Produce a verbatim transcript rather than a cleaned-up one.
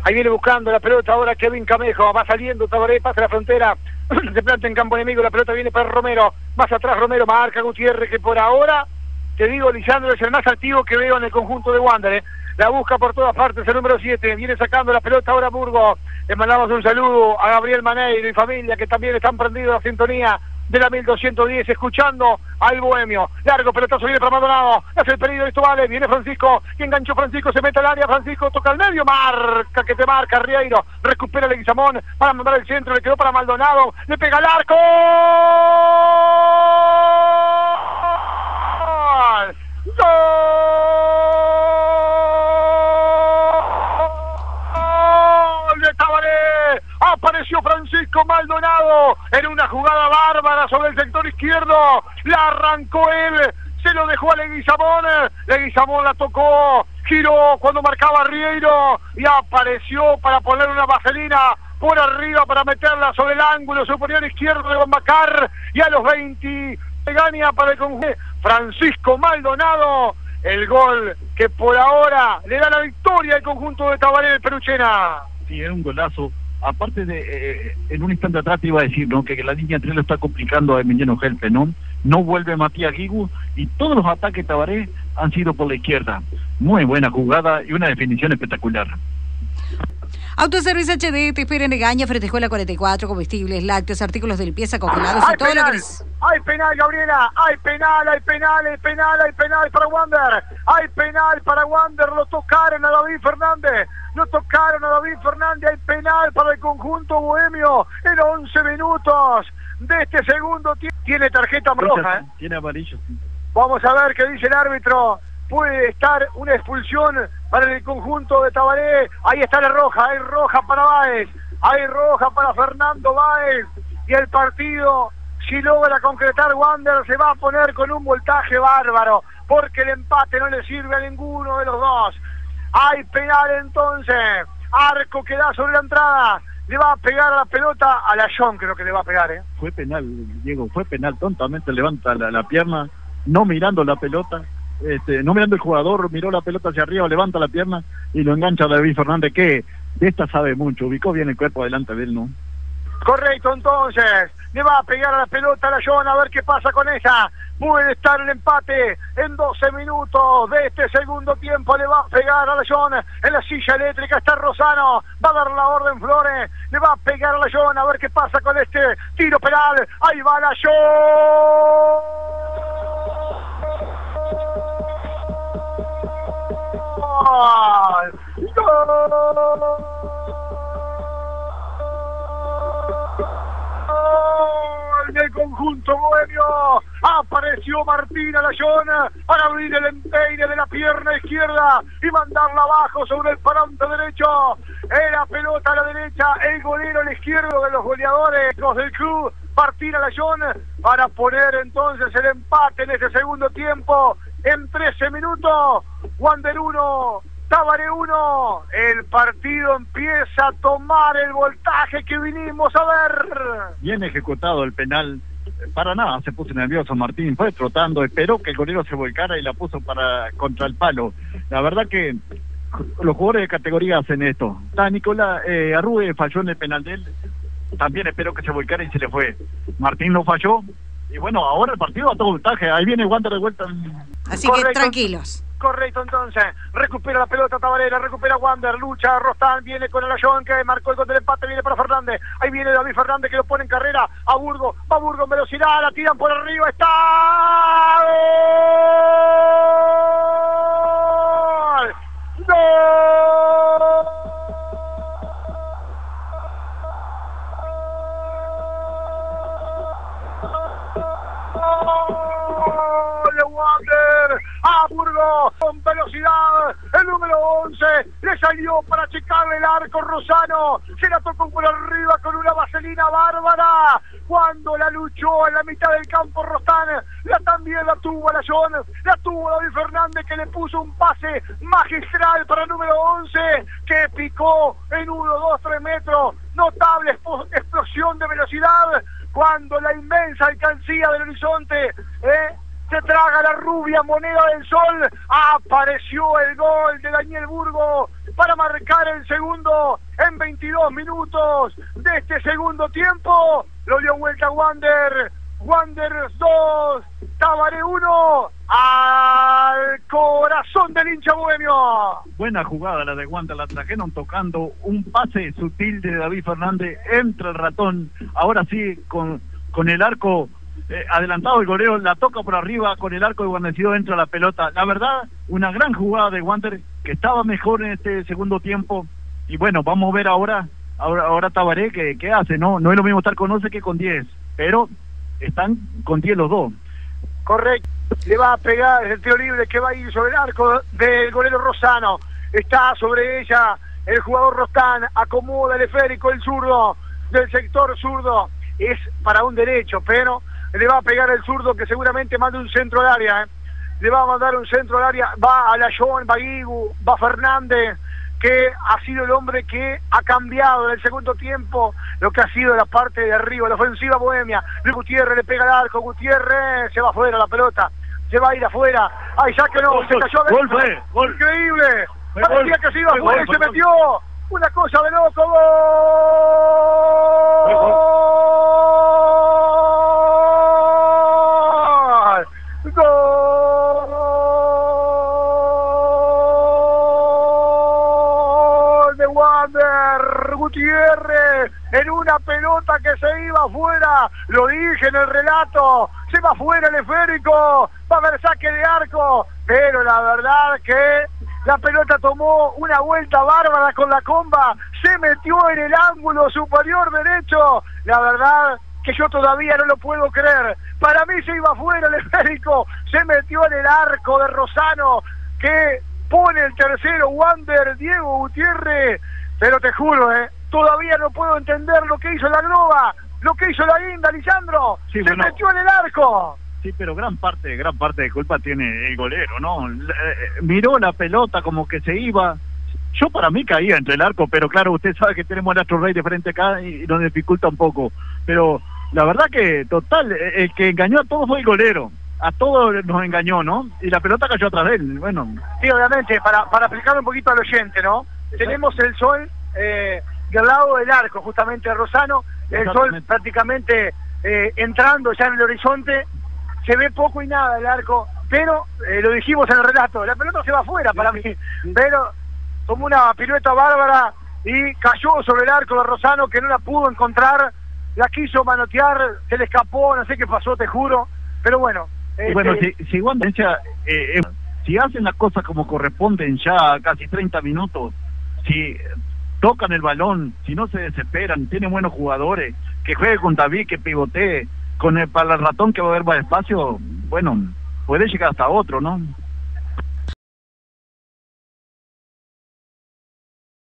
Ahí viene buscando la pelota ahora Kevin Camejo, va saliendo Tabaré, pasa la frontera, se planta en campo enemigo, la pelota viene para Romero, más atrás Romero, marca Gutiérrez, que por ahora, te digo, Lisandro es el más activo que veo en el conjunto de Wander, ¿eh? La busca por todas partes, el número siete, viene sacando la pelota ahora Burgo, le mandamos un saludo a Gabriel Maneiro y familia, que también están prendidos a la sintonía de la mil doscientos diez, escuchando al Bohemio. Largo pelotazo, viene para Maldonado, hace el pedido, esto vale, viene Francisco, que enganchó Francisco, se mete al área, Francisco toca al medio, marca, que te marca Rieiro, recupera Leguizamón para mandar el centro, le quedó para Maldonado, le pega al arco. ¡Gol! ¡Gol de Tabaré! Apareció Francisco Maldonado en una jugada bárbara sobre el sector izquierdo, la arrancó él, se lo dejó a Leguizamón, Leguizamón la tocó, giró cuando marcaba Rieiro y apareció para poner una vaselina por arriba para meterla sobre el ángulo superior izquierdo de Bombacar, y a los veinte gana para el conjunto Francisco Maldonado, el gol que por ahora le da la victoria al conjunto de Tabaré del Peruchena. Sí, es un golazo. Aparte de, eh, en un instante atrás te iba a decir, ¿no?, que, que la línea tres lo está complicando a Emiliano Gelpe, ¿no? No vuelve Matías Guigu y todos los ataques de Tabaré han sido por la izquierda. Muy buena jugada y una definición espectacular. Autoservicio H D te espera en Egaña, Frente Escuela cuarenta y cuatro, comestibles, lácteos, artículos de limpieza, congelados y todo penal, lo que es. Hay penal, Gabriela, hay penal, hay penal, hay penal, hay penal para Wander, hay penal para Wander, lo tocaron a David Fernández, lo tocaron a David Fernández, hay penal para el conjunto bohemio en once minutos de este segundo tiempo. Tiene tarjeta roja, ¿eh? Tiene amarillo, sí. Vamos a ver qué dice el árbitro. Puede estar una expulsión para el conjunto de Tabaré. Ahí está la roja, hay roja para Báez, hay roja para Fernando Báez, y el partido, si logra concretar Wander, se va a poner con un voltaje bárbaro, porque el empate no le sirve a ninguno de los dos. Hay penal entonces, Arco que da sobre la entrada, le va a pegar a la pelota a la John, creo que le va a pegar, ¿eh? Fue penal, Diego, fue penal, tontamente levanta la, la pierna, no mirando la pelota. Este, no mirando el jugador, miró la pelota hacia arriba, levanta la pierna y lo engancha a David Fernández, que de esta sabe mucho, ubicó bien el cuerpo adelante de él, ¿no? Correcto, entonces, le va a pegar a la pelota a la John, a ver qué pasa con esa. Puede estar el empate en doce minutos de este segundo tiempo, le va a pegar a la John, en la silla eléctrica está Rosano, va a dar la orden Flores, le va a pegar a la John, a ver qué pasa con este tiro penal, ahí va la John. ¡Gol! ¡Gol del conjunto bohemio! Apareció Martín Alayón para abrir el empeine de la pierna izquierda y mandarla abajo sobre el parante derecho. Era pelota a la derecha, el golero al izquierdo de los goleadores los del club, Martín Alayón, para poner entonces el empate en ese segundo tiempo. En trece minutos, Wander uno, Tabaré uno, el partido empieza a tomar el voltaje que vinimos a ver. Bien ejecutado el penal, para nada se puso nervioso Martín, fue trotando, esperó que el golero se volcara y la puso para contra el palo. La verdad que los jugadores de categoría hacen esto. Está Nicolás eh, Arrude falló en el penal de él, también esperó que se volcara y se le fue. Martín no falló. Y bueno, ahora el partido a todo voltaje, ahí viene Wander de vuelta. Así Correcto. que tranquilos. Correcto, entonces, recupera la pelota Tabaré, recupera Wander, lucha Rostán, viene con el Ayón que marcó el gol del empate, viene para Fernández, ahí viene David Fernández que lo pone en carrera a Burgo, va Burgo en velocidad, la tiran por arriba, está... ¡Gol! ¡Gol! A Burgo con velocidad, el número once le salió para checarle el arco Rosano, se la tocó por arriba con una vaselina bárbara, cuando la luchó en la mitad del campo Rostán, la también la tuvo a la John, la tuvo David Fernández que le puso un pase magistral para el número once, que picó en uno, dos, tres metros, notable explosión de velocidad, cuando la inmensa alcancía del horizonte, eh, se traga la rubia moneda del sol, apareció el gol de Daniel Burgo para marcar el segundo en veintidós minutos de este segundo tiempo. Lo dio vuelta Wander, Wanderers dos, Tabaré uno, al corazón del hincha bohemio. Buena jugada la de Wander, la trajeron tocando un pase sutil de David Fernández, entra el ratón, ahora sí con, con el arco eh, adelantado el golero, la toca por arriba, con el arco guarnecido entra la pelota. La verdad, una gran jugada de Wander, que estaba mejor en este segundo tiempo, y bueno, vamos a ver ahora, ahora, ahora Tabaré que, que hace, ¿no? No es lo mismo estar con once que con diez, pero están con diez los dos. Correcto, le va a pegar el tiro libre que va a ir sobre el arco del golero Rosano, está sobre ella el jugador Rostán, acomoda el esférico, el zurdo del sector zurdo, es para un derecho, pero le va a pegar el zurdo que seguramente manda un centro al área, ¿eh? Le va a mandar un centro al área, va a la Joan, va Guigu, va Fernández, que ha sido el hombre que ha cambiado en el segundo tiempo lo que ha sido la parte de arriba, la ofensiva bohemia. Luis Gutiérrez le pega al arco, Gutiérrez se va afuera la pelota, se va a ir afuera, ay ya que no, gol, se cayó gol, gol, fue, gol. Increíble, fue parecía gol, que se iba afuera y se gol, metió, una cosa de loco, gol, gol, gol de Wander Gutiérrez, en una pelota que se iba afuera, lo dije en el relato, se va afuera el esférico, va a haber saque de arco, pero la verdad que la pelota tomó una vuelta bárbara con la comba, se metió en el ángulo superior derecho, la verdad que yo todavía no lo puedo creer, para mí se iba afuera el esférico, se metió en el arco de Rosano, que pone el tercero Wander, Diego Gutiérrez, pero te juro, eh, todavía no puedo entender lo que hizo la Globa, lo que hizo la Guinda, Lisandro, sí, se bueno, metió en el arco. Sí, pero gran parte, gran parte de culpa tiene el golero, ¿no? Eh, miró la pelota como que se iba. Yo para mí caía entre el arco, pero claro, usted sabe que tenemos al Astro Rey de frente acá y, y nos dificulta un poco. Pero la verdad que, total, el que engañó a todos fue el golero. A todos nos engañó, ¿no? Y la pelota cayó atrás de él, bueno. Sí, obviamente, para, para explicar un poquito al oyente, ¿no? Tenemos el sol eh, del lado del arco, justamente de Rosano, el sol prácticamente eh, entrando ya en el horizonte, se ve poco y nada el arco, pero eh, lo dijimos en el relato, la pelota se va afuera para mí, pero tomó una pirueta bárbara y cayó sobre el arco de Rosano, que no la pudo encontrar, la quiso manotear, se le escapó, no sé qué pasó, te juro, pero bueno. Este... Bueno, si, si, Wander, eh, eh, si hacen las cosas como corresponden ya casi treinta minutos, si tocan el balón, si no se desesperan, tienen buenos jugadores, que juegue con David, que pivotee, con el, para el ratón que va a haber más espacio, bueno, puede llegar hasta otro, ¿no?